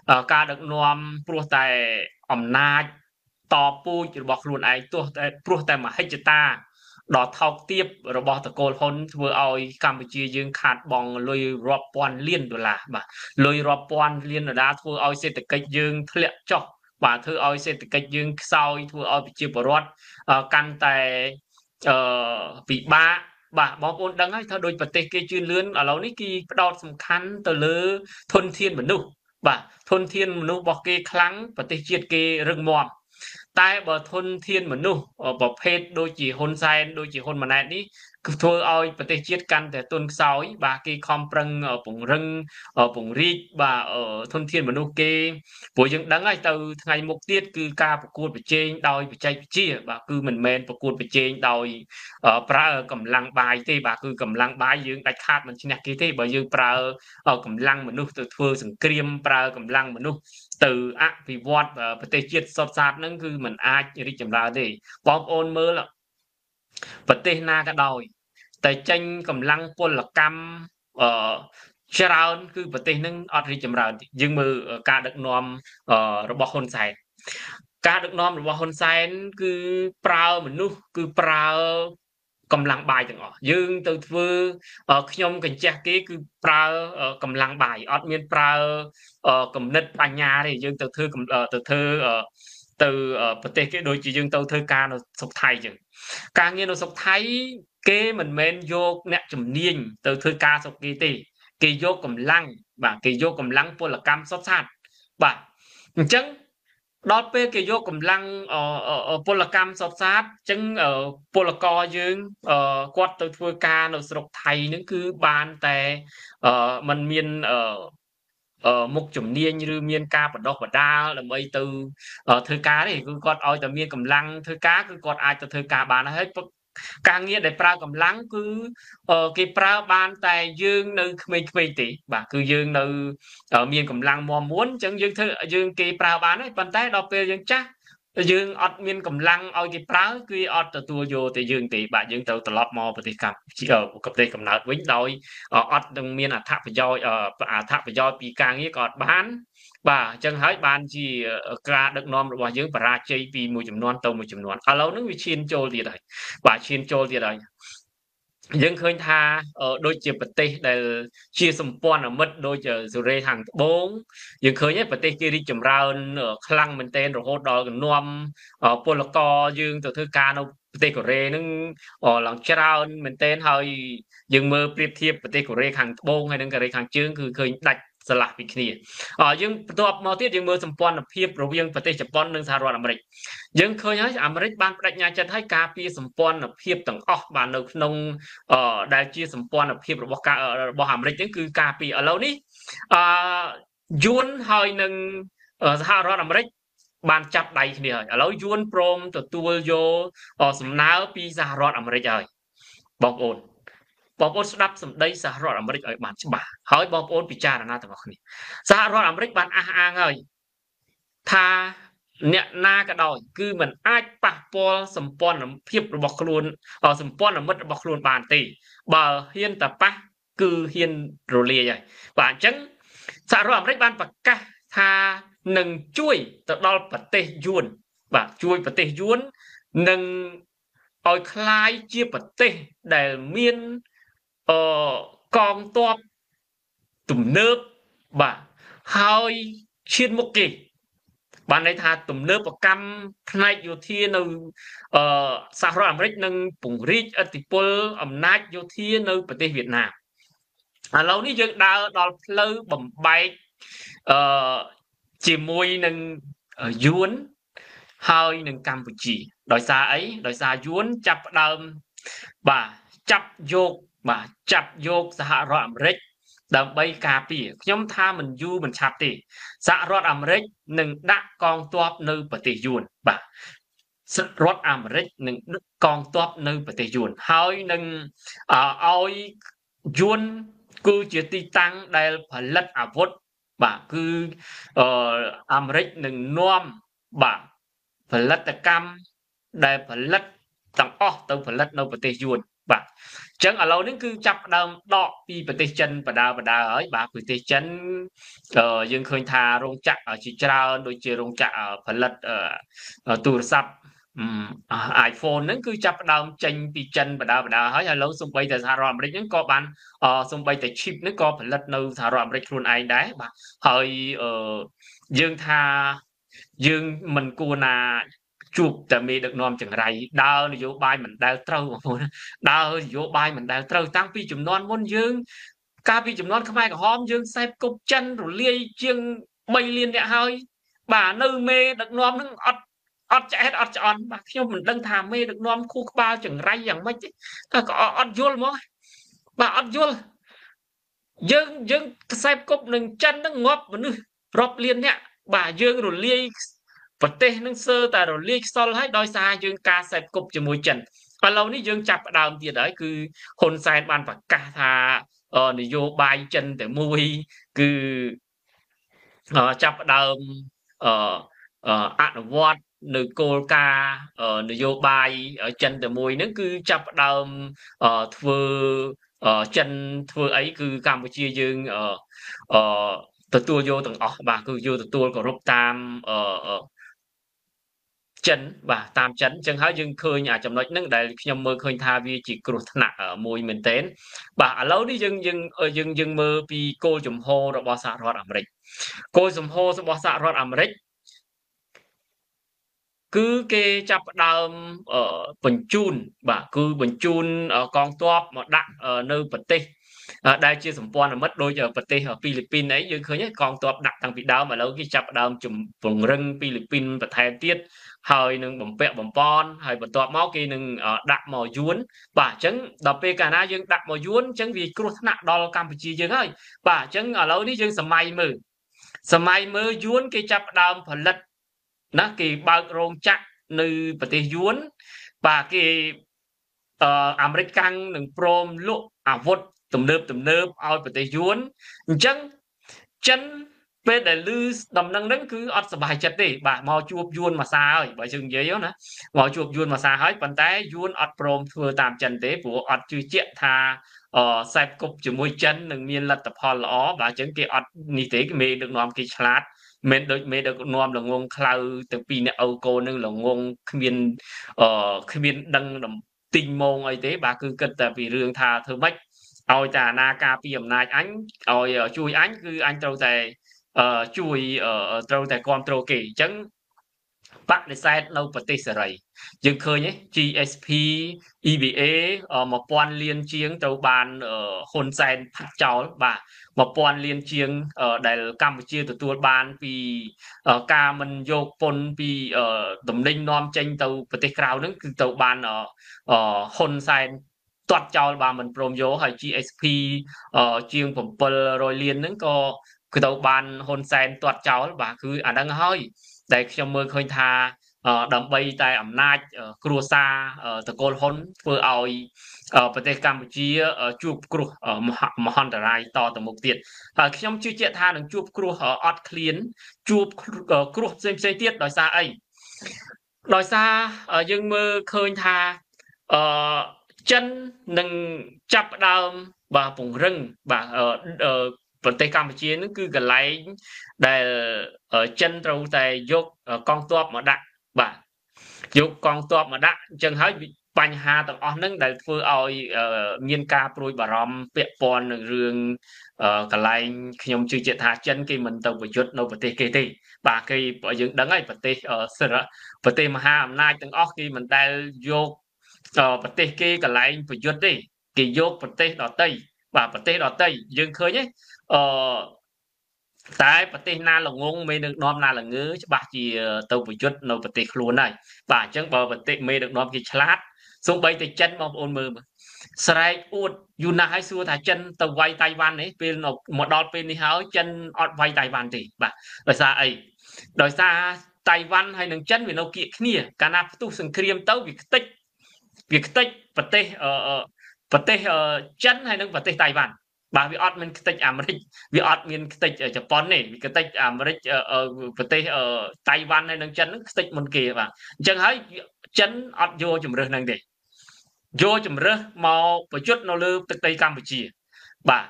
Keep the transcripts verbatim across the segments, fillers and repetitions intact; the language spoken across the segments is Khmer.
ការដឹកនាំព្រោះតែអំណាចតពូជរបស់ខ្លួនឯងទោះតែព្រោះតែមហិច្ឆតាដ៏ថោកទាបរបស់តកូលហ៊ុនធ្វើឲ្យកម្ពុជាយើងខាតបង់លុយរាប់ពាន់លានដុល្លារបាទលុយរាប់ពាន់លានដុល្លារធ្វើឲ្យសេដ្ឋកិច្ចយើងធ្លាក់ចុះបាទធ្វើឲ្យសេដ្ឋកិច្ចយើងខ្សោយធ្វើឲ្យប្រជាពលរដ្ឋកាន់តែអឺពិបាកបាទបងប្អូនដឹងហើយថាដូចប្រទេសគេជឿនលឿនឥឡូវនេះគេផ្ដោតសំខាន់ទៅលើធនធានមនុស្សបាទធនធានមនុស្សរបស់គេខ្លាំងប្រទេសជាតិគេរឹងមាំតែបើធនធានមនុស្សប្រភេទដូចជាហ៊ុនសែនដូចជាហ៊ុនម៉ាណែតនេះគឺធ្វើឲ្យប្រទេសជាតិកាន់តែទន់ខ្សោយបាទគេខំប្រឹងពង្រឹងពង្រីកបាទធនធានមនុស្សគេព្រោះយើងដឹងហើយទៅថ្ងៃមុខទៀតគឺការប្រកួតប្រជែងដោយបច្ចេកវិទ្យាបាទគឺមិនមែនប្រកួតប្រជែងដោយប្រើកម្លាំងបាយទេបាទគឺកម្លាំងបាយយើងដាច់ខាតមិនឈ្នះគេទេបើយើងប្រើកម្លាំងមនុស្សទៅធ្វើសង្គ្រាមប្រើកម្លាំងមនុស្សទៅអភិវឌ្ឍប្រទេសជាតិសុទ្ធសាធហ្នឹងគឺมันអាចរីកចម្រើនទេបងប្អូនមើលប្រទេសណាក៏ដោយតែចេញកម្លាំងពលកម្មអឺច្រើនគឺប្រទេសហ្នឹងអត់រីកចម្រើនទេយើងមើលការដឹកនាំរបស់ហ៊ុនសែនការដឹកនាំរបស់ហ៊ុនសែនគឺប្រើមនុស្សគឺប្រើកម្លាំងបាយទាំងអស់យើងទៅធ្វើខ្ញុំកញ្ចេះគេគឺប្រើកម្លាំងបាយអត់មានប្រើគំនិតបញ្ញាទេយើងទៅធ្វើទៅធ្វើទៅប្រទេសគេដូចជាយើងទៅធ្វើការនៅស្រុកថៃអញ្ចឹងការងារនៅស្រុកថៃគេមិនមែនយកអ្នកជំនាញទៅធ្វើការស្រុកគេទេគេយកកម្លាំងបាទគេយកកម្លាំងពលកម្មសុទ្ធសាធបាទអញ្ចឹងដល់ពេលគេយកកម្លាំងពលកម្មសុទ្ធសាធអញ្ចឹងពលករយើងគាត់ទៅធ្វើការនៅស្រុកថៃហ្នឹងគឺបានតែมันមានមុខជំនាញឬមានការបដោះបដាលដើម្បីទៅធ្វើការទេគឺគាត់ឲ្យតែមានកម្លាំងធ្វើការគឺគាត់អាចទៅធ្វើការបានហើយការងារដែលប្រើកម្លាំងគឺគេប្រើបានតែយើងនៅក្មេងៗទេបាទគឺយើងនៅមានកម្លាំងមាំមួនអញ្ចឹងយើងធ្វើយើងគេប្រើបានហើយប៉ុន្តែដល់ពេលយើងចាស់យើងអត់មានកម្លាំងឲ្យគេប្រើគឺអត់ទទួលយកទៅយើងទេបាទយើងត្រូវត្រឡប់មកប្រទេសកម្ពុជាប្រទេសកំណើតវិញដោយអត់នឹងមានអត្ថប្រយោជន៍អត្ថប្រយោជន៍ពីការងារក៏អត់បានបាទអញ្ចឹងហើយបានជាការដឹកនាំរបស់យើងបរាជ័យពីមួយចំនួនទៅមួយចំនួនឥឡូវហ្នឹងវាឈានចូលទៀតហើយបាទឈានចូលទៀតហើយយើងឃើញថាដូចជាប្រទេសដែលជាសម្ព័ន្ធមិត្តដូចសូរ៉េខាងត្បូងយើងឃើញប្រទេសគេរីកចម្រើនខ្លាំងមែនទែនរហូតដល់នាំពលករយើងទៅធ្វើការនៅប្រទេសកូរ៉េហ្នឹងឡើងច្រើនមែនទែនហើយយើងមើលប្រៀបធៀបប្រទេសកូរ៉េខាងត្បូងហើយនិងកូរ៉េខាងជើងគឺឃើញដាច់ស្រឡះពីគ្នាយើងបន្ទាប់មកទៀតយើងមើលសម្ព័ន្ធភាពរវាងប្រទេសជប៉ុននិងសហរដ្ឋអាមេរិកយើងឃើញហើយអាមេរិកបានបដិញ្ញាចិត្តឲ្យការពារសម្ព័ន្ធភាពទាំងអស់បាននៅក្នុងដែលជាសម្ព័ន្ធភាពរបស់ការរបស់អាមេរិកហ្នឹងគឺការពារឥឡូវនេះអឺយួនហើយនឹងសហរដ្ឋអាមេរិកបានចាប់ដៃគ្នាហើយឥឡូវយួនព្រមទទួលយកសំណើពីសហរដ្ឋអាមេរិកហើយបងប្អូនបងប្អូនស្ដាប់សម្ដីសហរដ្ឋអាមេរិកឲ្យបានច្បាស់ហើយបងប្អូនពិចារណាទាំងអស់គ្នាសហរដ្ឋអាមេរិកបានអះអាងហើយថាអ្នកណាក៏ដោយគឺมันអាចប៉ះពាល់សម្ព័ន្ធភាពរបស់ខ្លួនសម្ព័ន្ធមិត្តរបស់ខ្លួនបានទេបើហ៊ានតែប៉ះគឺហ៊ានរលាយហើយបាទអញ្ចឹងសហរដ្ឋអាមេរិកបានប្រកាសថានឹងជួយទៅដល់ប្រទេសយួនបាទជួយប្រទេសយួននឹងឲ្យคล้ายជាប្រទេសដែលមានអឺកងទ័ពទំនើបបាទហើយឈានមុខគេបានន័យថាទំនើបកម្មផ្នែកយោធានៅអឺសហរដ្ឋអាមេរិកនឹងពង្រីកឥទ្ធិពលអំណាចយោធានៅប្រទេសវៀតណាមឥឡូវនេះយើងដើរដល់ផ្លូវបំបែកអឺជាមួយនឹងយួនហើយនឹងកម្ពុជាដោយសារអីដោយសារយួនចាប់ផ្ដើមបាទចាប់យកបាទចាប់យកសហរដ្ឋអាមេរិកដើម្បីការពារខ្ញុំថាមិនយូរមិនឆាប់ទេសហរដ្ឋអាមេរិកនឹងដាក់កងទ័ពនៅប្រទេសយួនបាទសហរដ្ឋអាមេរិកនឹងដឹកកងទ័ពនៅប្រទេសយួនហើយនឹងឲ្យយួនគឺជាទីតាំងដែលផលិតអាវុធបាទគឺអាមេរិកនឹងនាំបាទផលិតកម្មដែលផលិតទាំងអស់ទៅផលិតនៅប្រទេសយួនបាទចឹងឥឡូវនេះគឺចាប់ដើមដកពីប្រទេសចិនបដាបដាហើយបាទប្រទេសចិនយើងឃើញថារោងចក្រជាច្រើនដូចជារោងចក្រផលិតទូរស័ព្ទ iPhone ហ្នឹងគឺចាប់ដើមចេញពីចិនបដាបដាហើយឥឡូវសូម្បីតែសហរដ្ឋអាមេរិកហ្នឹងក៏បានសូម្បីតែ chip ហ្នឹងក៏ផលិតនៅសហរដ្ឋអាមេរិកខ្លួនឯងដែរបាទហើយយើងថាយើងមិនគួរណាជួបតែមេដឹកនាំចង្រៃដើរនយោបាយមិនដែលត្រូវបងប្អូនដើរនយោបាយមិនដែលត្រូវតាំងពីចំនួនមុនយើងកាលពីចំនួនខ្មែរក្រហមយើងសេពគប់ចិនរលាយជាងបីលានអ្នកហើយបាទនៅមេដឹកនាំនឹងអត់អត់ឆ្អែតអត់ឆ្អន់បាទខ្ញុំមិនដឹងថាមេដឹកនាំខួរក្បាលចង្រៃយ៉ាងម៉េចតែក៏អត់យល់ហ្មងបាទអត់យល់យើងយើងខ្សែគប់នឹងចិននឹងងាប់មនុស្សរាប់លានអ្នកបាទយើងរលាយប្រទេសនឹងសើតែរលាយខ្សលហើយដោយសារយើងការសេពគប់ជាមួយចិនឥឡូវនេះយើងចាប់ផ្ដើមទៀតហើយគឺហ៊ុនសែនបានប្រកាសថានយោបាយចិនតែមួយគឺចាប់ផ្ដើមអនុវត្តនៅគោលការណ៍នយោបាយចិនតែមួយហ្នឹងគឺចាប់ផ្ដើមធ្វើចិនធ្វើអីគឺកម្ពុជាយើងអឺទទួលយកទាំងអស់បាទគឺយកទទួលគោរពតាមអឺចិនបាទតាមចិនអញ្ចឹងហើយយើងឃើញអាចំណុចហ្នឹងដែលខ្ញុំមើលឃើញថាវាជាគ្រោះថ្នាក់មួយមែនទែនបាទឥឡូវនេះយើងយើងយើងយើងមើលពីគោលជំហររបស់សហរដ្ឋអាមេរិកគោលជំហររបស់សហរដ្ឋអាមេរិកគឺគេចាប់ផ្ដើមបញ្ជូនបាទគឺបញ្ជូនកងទ័ពមកដាក់នៅប្រទេសដែលជាសម្ព័ន្ធមិត្តដូចប្រទេសហ្វីលីពីនអីយើងឃើញកងទ័ពដាក់តាំងពីដើមឥឡូវគេចាប់ផ្ដើមពង្រឹងហ្វីលីពីនបន្ថែមទៀតហើយនឹងបំពាក់បំពន់ហើយបន្ទាប់មកគេនឹងដាក់មកយួនបាទអញ្ចឹងដល់ពេលកាលណាយើងដាក់មកយួនអញ្ចឹងវាគ្រោះថ្នាក់ដល់កម្ពុជាយើងហើយបាទអញ្ចឹងឥឡូវនេះយើងសម័យមើលសម័យមើលយួនគេចាប់ផ្ដើមផលិតណាគេបើករោងចក្រនៅប្រទេសយួនបាទគេអឺអាមេរិកកាំងនឹងព្រមលក់អាវុធទំនើបទំនើបឲ្យប្រទេសយួនអញ្ចឹងចិនពេលដែលឮដំណឹងហ្នឹងគឺអត់សប្បាយចិត្តទេបាទមកជួបយួនមួយសារហើយបើយើងនិយាយណាមកជួបយួនមួយសារហើយប៉ុន្តែយួនអត់ព្រមធ្វើតាមចិនទេព្រោះអត់ជឿជាក់ថាអឺខ្សែគប់ជាមួយចិននឹងមានលទ្ធផលល្អបាទអញ្ចឹងគេអត់នេះទេមេដឹកនាំគេឆ្លាតមិនដូចមេដឹកនាំល្ងងខ្លៅទាំងពីរអ្នកអូកូនឹងល្ងងគ្មានអឺគ្មានដឹងទីងម៉ងអីទេបាទគឺគិតតែពីរឿងថាធ្វើម៉េចឲ្យតែអាណាការពីអំណាចអញឲ្យជួយអញគឺអញត្រូវតែជួយត្រូវតែគ្រប់គ្រងគេអញ្ចឹងបដិសេធនៅប្រទេសសេរីយើងឃើញ G S P E V A mộtពាន់លានជាងត្រូវបានហ៊ុនសែនផាត់ចោលបាទmộtពាន់លានជាងដែលកម្ពុជាទទួលបានពីការមិនយកពន្ធពីតំណែងនាំចេញទៅប្រទេសក្រៅហ្នឹងគឺទៅបានហ៊ុនសែនទាត់ចោលបាទមិនព្រមយកហើយ G S P ជាងbảy trămលានហ្នឹងក៏គឺទៅបានហ៊ុនសែនទាត់ចោលបាទគឺអាហ្នឹងហើយតែខ្ញុំមើលឃើញថាដើម្បីតែអំណាចគ្រួសារតកូលហ៊ុនធ្វើឲ្យប្រទេសកម្ពុជាជួបគ្រោះមហន្តរាយតទៅមុខទៀតហើយខ្ញុំជឿជាក់ថានឹងជួបគ្រោះអត់ឃ្លានជួបគ្រោះផ្សេងផ្សេងទៀតដោយសារអីដោយសារយើងមើលឃើញថាអឺចិននឹងចាប់ផ្ដើមបាទពង្រឹងបាទប្រទេសកម្ពុជានឹងគឺកន្លែងដែលចិនត្រូវតែយកកងទ័ពមកដាក់បាទយកកងទ័ពមកដាក់អញ្ចឹងហើយបញ្ហាទាំងអស់ហ្នឹងដែលធ្វើឲ្យមានការព្រួយបារម្ភពាក់ព័ន្ធនឹងរឿងកន្លែងខ្ញុំជឿជាក់ថាចិនគេមិនទៅប្រយុទ្ធនៅប្រទេសគេទេបាទគេយើងដឹងហើយប្រទេសសិរប្រទេសមហាអំណាចទាំងអស់គេមិនដែលយកប្រទេសគេកន្លែងប្រយុទ្ធទេគេយកប្រទេសដទៃបាទប្រទេសដទៃយើងឃើញទេអឺតែប្រទេសណាល្ងងមេដឹកនាំណាល្ងើច្បាស់ជាទៅប្រយុទ្ធនៅប្រទេសខ្លួនហើយបាទអញ្ចឹងបើប្រទេសមេដឹកនាំគេឆ្លាតសូម្បីតែចិនបងប្អូនមើលស្រែកអួតយូរណាស់ហើយសួរថាចិនទៅវាយតៃវ៉ាន់នេះពេលមកដល់ពេលនេះហើយចិនអត់វាយតៃវ៉ាន់ទេបាទដោយសារអីដោយសារតៃវ៉ាន់ហើយនឹងចិនវានៅគៀកគ្នាកាលណាផ្ទុះសង្គ្រាមទៅវាខ្ទេចវាខ្ទេចប្រទេសអឺប្រទេសចិនហើយនឹងប្រទេសតៃវ៉ាន់បាទវាអត់មានខ្ទេចអាមេរិកវាអត់មានខ្ទេចជប៉ុនទេវាខ្ទេចអាមេរិកប្រទេសតៃវ៉ាន់ហើយនឹងចិនហ្នឹងខ្ទេចមុនគេបាទអញ្ចឹងហើយចិនអត់យកជំរឿសហ្នឹងទេ vô chùm rớt màu bởi chút nó lưu thực tế Campuchia bà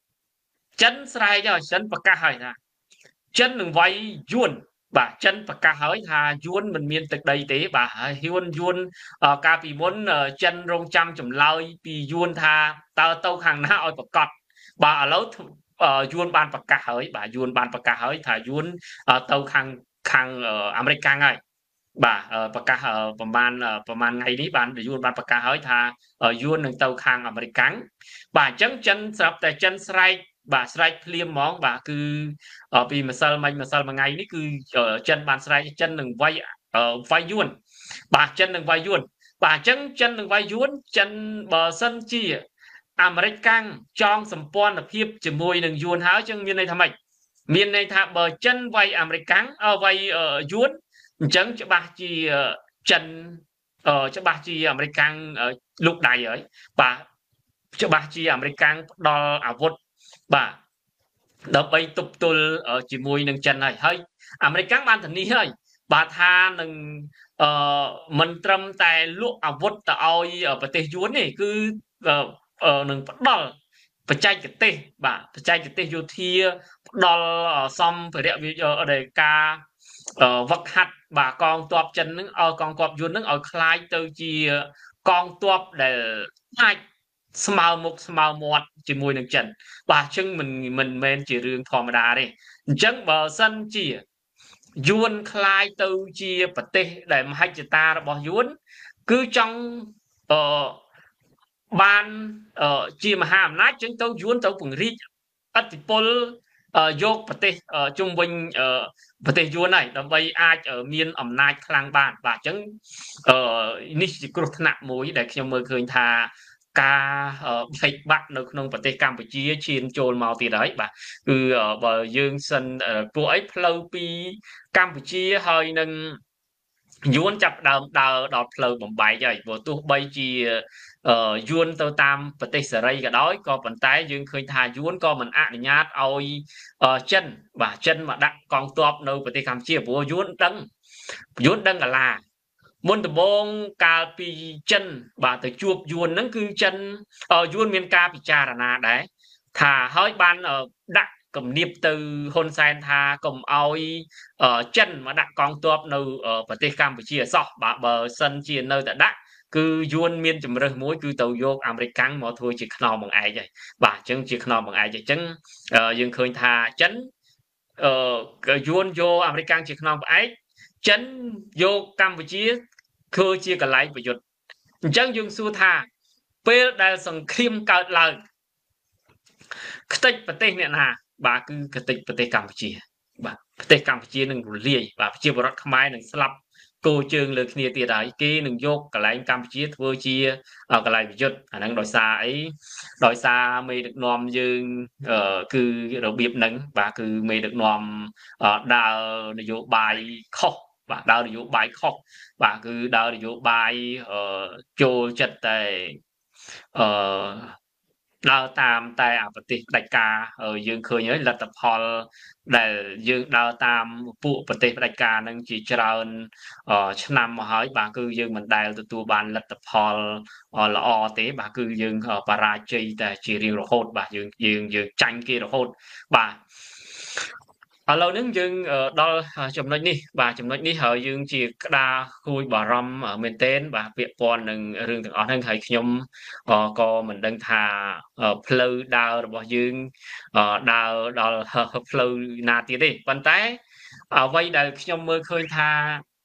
chân sài cho chân bạc ca hỏi nè chân đừng vay yuan bà chân bạc ca hỏi thà yuan mình miền thực đầy tế bà yuan yuan ờ, ca vì muốn ờ, chân rong trăm chùm lơi vì yuan thà tao tao hàng na oi bạc cọt bà ở lâu uh, yuan ban bạc ca hỏi bà yuan ban bạc ca hỏi thà yuan uh, tao hàng hàng ở America ngay bà ờ, bạc ca ờ, ប្រហែលអឺប្រហែលថ្ងៃនេះបានយួនបានប្រកាសហើយថាអឺយួននឹងទៅខាងអាមេរិកកាំងបាទអញ្ចឹងចិនស្រាប់តែចិនស្រែកបាទស្រែកភ្លាមហ្មងបាទគឺអឺពីម្សិលមិញម្សិលមួយថ្ងៃនេះគឺអឺចិនបានស្រែកចិននឹងវាយអឺវាយយួនបាទចិននឹងវាយយួនបាទអញ្ចឹងចិននឹងវាយយួនចិនបើសិនជាអាមេរិកកាំងចងសម្ព័ន្ធភាពជាមួយនឹងយួនហើយអញ្ចឹងមានន័យថាម៉េចមានន័យថាបើចិនវាយអាមេរិកកាំងអឺវាយអឺយួនអញ្ចឹងច្បាស់ជាចិនអឺច្បាស់ជាអាមេរិកកាំងលូកដៃហើយបាទច្បាស់ជាអាមេរិកកាំងផ្ដល់អាវុធបាទដើម្បីទប់ទល់ជាមួយនឹងចិនហើយហើយអាមេរិកកាំងបានធានាហើយបាទថានឹងអឺមិនត្រឹមតែលក់អាវុធទៅឲ្យប្រទេសយួនទេគឺនឹងផ្ដល់បច្ចេកទេសបាទបច្ចេកទេសយោធាផ្ដល់សម្ភារៈដែលការវឹកហាត់បាទកងទ័ពចិនហ្នឹងឲ្យកងទ័ពយួនហ្នឹងឲ្យคล้ายទៅជាកងទ័ពដែលអាចស្មើមុខស្មើមាត់ជាមួយនឹងចិនបាទអញ្ចឹងមិនមិនមែនជារឿងធម្មតាទេអញ្ចឹងបើសិនជាយួនคล้ายទៅជាប្រទេសដែលមហិច្ឆតារបស់យួនគឺចង់អឺបានជាមហាអំណាចអញ្ចឹងទៅយួនទៅពង្រីកឥទ្ធិពលយកប្រទេសជុំវិញប្រទេសយួនហើយដើម្បីអាចមានអំណាចខ្លាំងបានបាទអញ្ចឹងនេះជាគ្រោះថ្នាក់មួយដែលខ្ញុំមើលឃើញថាការផ្លេចបាក់នៅក្នុងប្រទេសកម្ពុជាឈានចូលមកទៀតហើយបាទគឺបើយើងសិនពួកអីផ្លូវពីកម្ពុជាហើយនឹងយួនចាប់ដើមដើរដល់ផ្លូវបំបែកហើយព្រោះទោះបីជាយួនទៅតាមប្រទេសសេរីក៏ដោយក៏ប៉ុន្តែយើងឃើញថាយួនក៏មិនអនុញ្ញាតឲ្យចិនបាទចិនមកដាក់កងទ័ពនៅប្រទេសកម្ពុជាព្រោះយួនដឹងយួនដឹងកាលាមុនដំបូងកាលពីចិនបាទទៅជួបយួនហ្នឹងគឺចិនយួនមានការពិចារណាដែរថាហើយបានដាក់គំនាបទៅហ៊ុនសែនថាកុំឲ្យចិនមកដាក់កងទ័ពនៅប្រទេសកម្ពុជាសោះបាទបើសិនជានៅតែដាក់គឺយួនមានជំរើសមួយគឺទៅយកអាមេរិកកាំងមកធ្វើជាខ្នងបង្អែកហើយបាទអញ្ចឹងជាខ្នងបង្អែកអញ្ចឹងយើងឃើញថាចិនអឺយួនយកអាមេរិកកាំងជាខ្នងបង្អែកចិនយកកម្ពុជាធ្វើជាកន្លែងប្រយុទ្ធអញ្ចឹងយើងសួរថាពេលដែលសង្គ្រាមកើតឡើងខ្ទេចប្រទេសអ្នកណាបាទគឺខ្ទេចប្រទេសកម្ពុជាបាទប្រទេសកម្ពុជានឹងរលាយបាទប្រជាពលរដ្ឋខ្មែរនឹងស្លាប់គោជើងលើគ្នាទៀតហើយគេនឹងយកកន្លែងកម្ពុជាធ្វើជាកន្លែងប្រយុទ្ធអាហ្នឹងដោយសារអីដោយសារមេដឹកនាំយើងគឺរបៀបហ្នឹងបាទគឺមេដឹកនាំដើរនយោបាយខុសបាទដើរនយោបាយខុសបាទគឺដើរនយោបាយចូលចិត្តតែអឺដើរតាមតែអាប្រទេសផ្ដាច់ការយើងឃើញហើយលទ្ធផលដែលយើងដើរតាមពួកប្រទេសផ្ដាច់ការនឹងជាច្រើនឆ្នាំមកហើយបាទគឺយើងមិនដែលទទួលបានលទ្ធផលល្អទេបាទគឺយើងបរាជ័យតែជារៀងរហូតបាទយើងយើងយើងចាញ់គេរហូតបាទឥឡូវហ្នឹងយើងដល់ចំណុចនេះបាទចំណុចនេះហើយយើងជាក្តារគួយបារម្ភមែនទែនបាទពាក់ព័ន្ធនឹងរឿងទាំងអស់ហ្នឹងហើយខ្ញុំក៏មិនដឹងថាផ្លូវដើររបស់យើងដើរដល់ផ្លូវណាទៀតទេប៉ុន្តែអ្វីដែលខ្ញុំមើលឃើញថា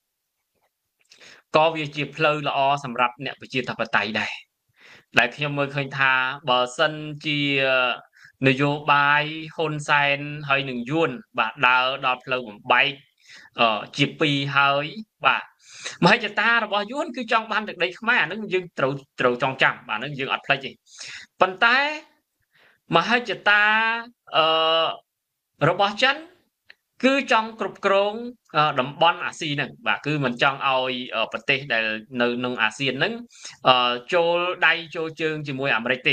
ក៏វាជាផ្លូវល្អសម្រាប់អ្នកប្រជាធិបតេយ្យដែរដែលខ្ញុំមើលឃើញថាបើសិនជានយោបាយហ៊ុនសែនហើយនឹងយួនបាទដើរដល់ផ្លូវបំបែកជាពីរហើយបាទមហិច្ឆតារបស់យួនគឺចង់បានទឹកដីខ្មែរអានឹងយើងត្រូវត្រូវចងចាំបាទហ្នឹងយើងអត់ភ្លេចទេប៉ុន្តែមហិច្ឆតាអឺរបស់ចិនគឺចង់គ្រប់គ្រងតំបន់អាស៊ីហ្នឹងបាទគឺមិនចង់ឲ្យប្រទេសដែលនៅក្នុងអាស៊ានហ្នឹងចូលដៃចូលជើងជាមួយអាមេរិកទេ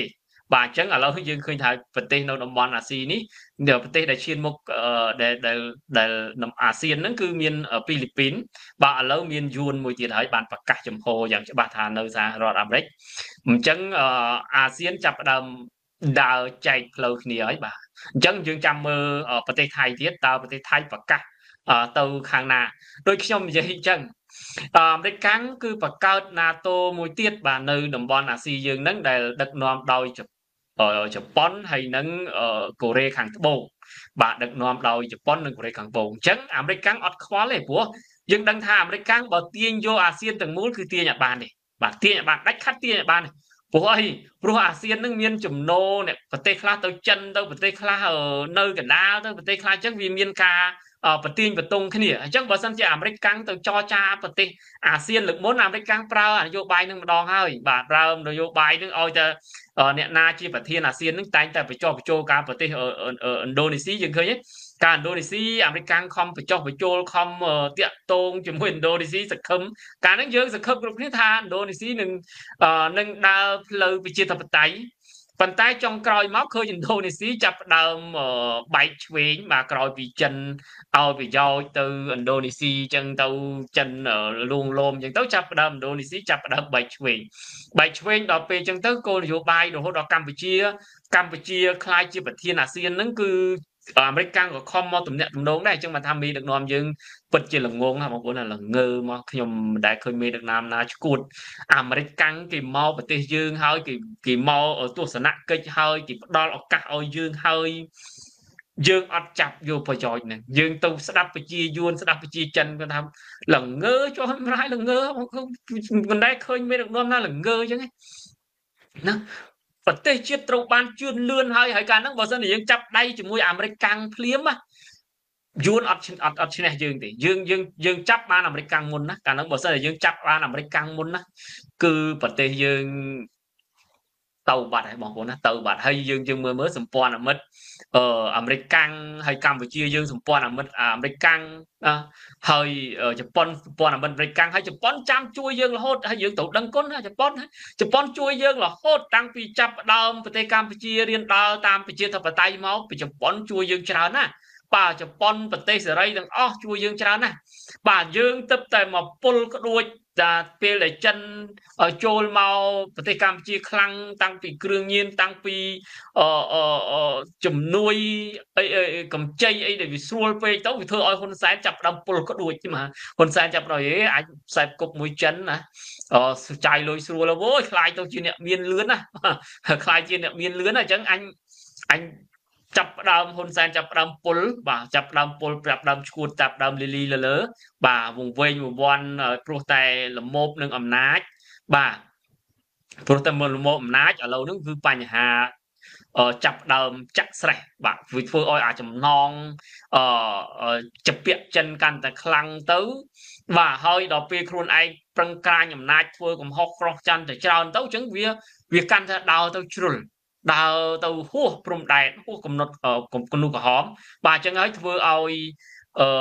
bà chẳng ở lâu dương khơi thay vật tê nâu đồng bọn ASEAN ní nhờ vật tê đại chiên mục để để để nằm ASEAN nó cứ miền ở Philippines bà ở lâu miền Yun mùi tiền hỏi bạn bạc cả chấm hồ dạng cho bà thà nơi ra rồi làm đấy chẳng ASEAN chập đầm đào chạy lâu khi ấy bà chẳng dương chăm mơ ở vật tê Thái tiết tao vật tê Thái bạc cả tàu hàng nà đôi khi ông vậy chẳng đấy cắn cứ bạc cao NATO mùi tiết bà nơi đồng bọn ASEAN dương nắng để đặt nòm đôi chụp ở Japan hay nâng ở Korea kháng bộ bạn được nòm đầu Japan nâng Korea kháng bộ chẳng American ọt khó lệ của nhưng đăng thà American bảo tiên vô ASEAN từng mũi cứ tiên Nhật Bản này bạn tiên Nhật Bản đách khát tiên Nhật Bản này của ơi pro ASEAN nâng miên chùm nô này vật tê khla tới chân đâu vật tê khla ở nơi gần đa đâu vật tê khla chắc vì miên ca ở vật tiên vật tung cái này chắc bảo sân chỉ American tới cho cha vật tê ASEAN lực muốn American prao vô bài nâng đòn hơi bạn prao rồi vô bài nâng ôi ta ở nè na chi vật thiên ASEAN nâng tay ta phải cho phải cho cả vật tê ở ở Indonesia dừng khơi nhé cả Indonesia American không phải cho phải cho không tiện tôn chùm Indonesia sực khấm cả nước dương sực khấm lúcนี้ทาน Indonesia หนึ่งនឹងដើរផ្លូវប្រជាធិបតេយ្យប៉ុន្តែចុងក្រោយមកឃើញ Indonesia ចាប់ផ្ដើមបែកឆ្វេងមកក្រោយពីចិនឲ្យប្រយោជន៍ទៅ Indonesia ចឹងទៅចិនលួងលោមចឹងទៅចាប់ផ្ដើម Indonesia ចាប់ផ្ដើមបែកឆ្វេងបែកឆ្វេងដល់ពេលចឹងទៅគោលនយោបាយរហូតដល់កម្ពុជាកម្ពុជាខ្លាយជាប្រធានអាស៊ានហ្នឹងគឺអាមេរិកកាំងក៏ខំមកទំនាក់ទំនងដែរអញ្ចឹងមកថាមេដឹកនាំយើងពិតជាល្ងងហ្នឹងបងប្អូនល្ងើមកខ្ញុំមិនដែលឃើញមេដឹកនាំណាឈួតអាមេរិកកាំងគេមកប្រទេសយើងហើយគេគេមកទស្សនកិច្ចហើយគេផ្ដល់ឱកាសឲ្យយើងហើយយើងអត់ចាប់យកប្រយោជន៍ហ្នឹងយើងទៅស្ដាប់ប្រជាយួនស្ដាប់ប្រជាចិនគាត់ថាល្ងើចុះមិនហើយល្ងើមិនដែលឃើញមេដឹកនាំណាល្ងើអញ្ចឹងណាប្រទេសជាតិត្រូវបានជឿនលឿនហើយហើយកាលហ្នឹងបើសិនជាយើងចាប់ដៃជាមួយអាមេរិកកាំងភ្លាមណាយួនអត់អត់អត់ឈ្នះយើងទេយើងយើងយើងចាប់បានអាមេរិកកាំងមុនណាកាលហ្នឹងបើសិនជាយើងចាប់បានអាមេរិកកាំងមុនណាគឺប្រទេសយើងទៅបាត់ហើយបងប្អូនណាទៅបាត់ហើយយើងយើងមើលមើលសម្ព័ន្ធមិត្តអឺអាមេរិកកាំងហើយកម្ពុជាយើងសម្ព័ន្ធមិត្តអាមេរិកកាំងហើយជប៉ុនសម្ព័ន្ធមិត្តអាមេរិកកាំងហើយជប៉ុនចាំជួយយើងរហូតហើយយើងត្រូវដឹងគុណណាជប៉ុនជប៉ុនជួយយើងរហូតតាំងពីចាប់ដើមប្រទេសកម្ពុជារៀនដើរតាមប្រជាធិបតេយ្យមកពីជប៉ុនជួយយើងច្រើនណាបាទជប៉ុនប្រទេសសេរីទាំងអស់ជួយយើងច្រើនណាបាទយើងទឹកតែមកពុលក្ដួចតែពេលដែលចិនចូលមកប្រទេសកម្ពុជាខ្លាំងតាំងពីគ្រឿងញៀនតាំងពីជំនួយអីកម្ចីអីដែលវាស្រួលពេកទៅវាធ្វើឲ្យហ៊ុនសែនចាប់ដើមពុលក្ដួចទេមកហ៊ុនសែនចាប់ដល់ហេអាចខ្សែគប់មួយចិនណាចាយលុយស្រួលអូយខ្លាយទៅជាអ្នកមានលឿនណាខ្លាយជាអ្នកមានលឿនណាអញ្ចឹងអញអញចាប់ដើមហ៊ុនសែនចាប់ដើមពុលបាទចាប់ដើមពុលប្រាប់ដើមឈួតចាប់ដើមលីលីលលើបាទវងវែងវ័នព្រោះតែលមោបនឹងអំណាចបាទព្រោះតែមកលមោបអំណាចឥឡូវហ្នឹងគឺបញ្ហាចាប់ដើមចាក់ស្រេះបាទវាធ្វើឲ្យអាចំណងអឺចពាក់ចិនកាន់តែខ្លាំងទៅបាទហើយដល់ពេលខ្លួនឯងប្រឹងក្រាញអំណាចធ្វើកំហុសក្រោះច័ន្ទទៅច្រើនទៅអញ្ចឹងវាវាកាន់តែដោទៅជ្រុលដើរទៅហួសព្រំដែនហួសកំណត់គំនូក្រហមបាទអញ្ចឹងហើយធ្វើឲ្យអឺ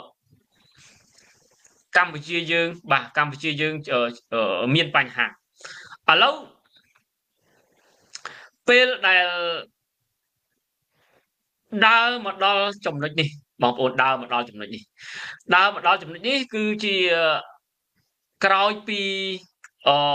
កម្ពុជាយើងបាទកម្ពុជាយើងមានបញ្ហាឥឡូវពេលដែលដើរមកដល់ចំណុចនេះបងប្អូនដើរមកដល់ចំណុចនេះដើរមកដល់ចំណុចនេះគឺជាក្រោយពីអឺ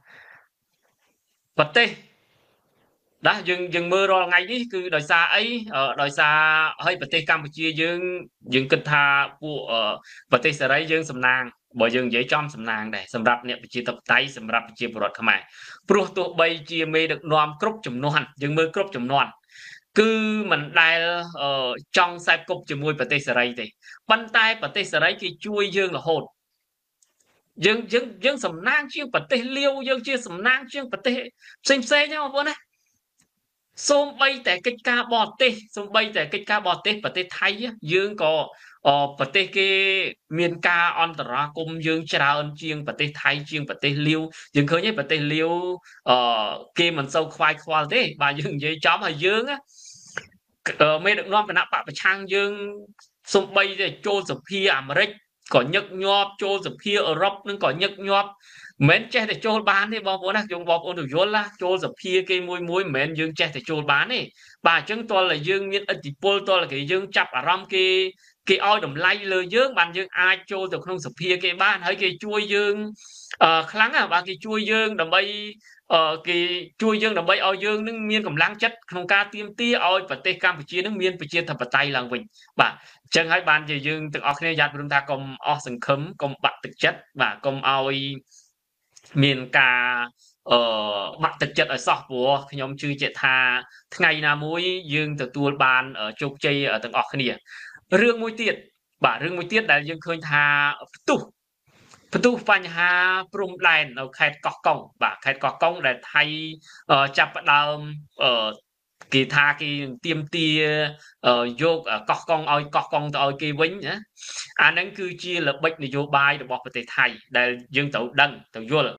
ប្រទេសណាយើងយើងមើលរាល់ថ្ងៃនេះគឺដោយសារអីដោយសារឲ្យប្រទេសកម្ពុជាយើងយើងគិតថាពួកប្រទេសសេរីយើងសំណាងបើយើងនិយាយចំសំណាងដែរសម្រាប់អ្នកប្រជាធិបតេយ្យសម្រាប់ប្រជាពលរដ្ឋខ្មែរព្រោះទោះបីជាមេដឹកនាំគ្រប់ចំនួនយើងមើលគ្រប់ចំនួនគឺមិនដែលចង់ខ្សែគប់ជាមួយប្រទេសសេរីទេប៉ុន្តែប្រទេសសេរីគេជួយយើងរហូតយើងយើងយើងសំណាងជាងប្រទេសលាវយើងជាសំណាងជាងប្រទេសផ្សេងផ្សេងហ្នឹងបងប្អូនណាសូម្បីតែកិច្ចការបរទេសសូម្បីតែកិច្ចការបរទេសប្រទេសថៃយើងក៏ប្រទេសគេមានការអន្តរាគមន៍យើងច្រើនជាងប្រទេសថៃជាងប្រទេសលាវយើងឃើញទេប្រទេសលាវអឺគេមិនសូវខ្វាយខ្វល់ទេបាទយើងនិយាយចំហើយយើងមេដឹកនាំគណៈបកប្រឆាំងយើងសូម្បីតែចូលសភាអាមេរិក có nhức nhọp châu sập phía ở Europeនឹងក៏ញឹកញាប់មិនចេះតែចូលបានទេបងប្អូនណាយើងបងប្អូនទៅយល់ណាចូលសភាគេមួយមួយមិនមែនយើងចេះតែចូលបានទេបាទអញ្ចឹងតើតែយើងមានឥទ្ធិពលតើគេយើងចាប់អារម្មណ៍គេគេឲ្យតម្លៃលើយើងបានយើងអាចចូលទៅក្នុងសភាគេបានហើយគេជួយយើងអឺខ្លាំងណាស់បាទគេជួយយើងដើម្បីអឺគេជួយយើងដើម្បីឲ្យយើងនឹងមានកម្លាំងចិត្តក្នុងការទៀមទាឲ្យប្រទេសកម្ពុជានឹងមានប្រជាធិបតេយ្យឡើងវិញបាទអញ្ចឹងហើយបានជាយើងទាំងអស់គ្នាយ៉ាត់ព្រមថាកុំអស់សង្ឃឹមកុំបាក់ទឹកចិត្តបាទកុំឲ្យមានការអឺបាក់ទឹកចិត្តឲ្យសោះព្រោះខ្ញុំជឿជាក់ថាថ្ងៃណាមួយយើងទទួលបានជោគជ័យទាំងអស់គ្នារឿងមួយទៀតបាទរឿងមួយទៀតដែលយើងឃើញថាផ្ទុះផ្ទុះបញ្ហាព្រំដែននៅខេត្តកោះកុងបាទខេត្តកោះកុងដែលថៃចាប់ផ្ដើមអឺគេថាគេទៀមទាយកកោះកុងឲ្យកោះកុងទៅឲ្យគេវិញណាអាហ្នឹងគឺជាល្បិចនយោបាយរបស់ប្រទេសថៃដែលយើងត្រូវដឹងត្រូវយល់